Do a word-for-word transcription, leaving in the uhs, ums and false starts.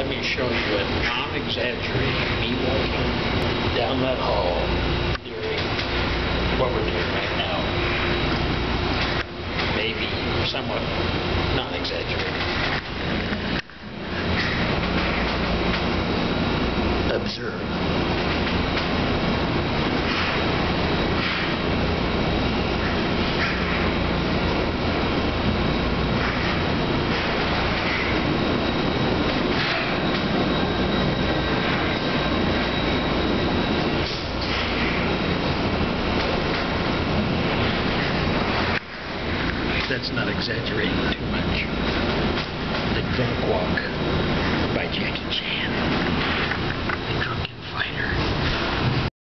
let me show you a non-exaggerating me walking down that hall during what we're doing right now. Maybe somewhat non-exaggerating. Observe. That's not exaggerating too much. The Drunk Walk by Jackie Chan.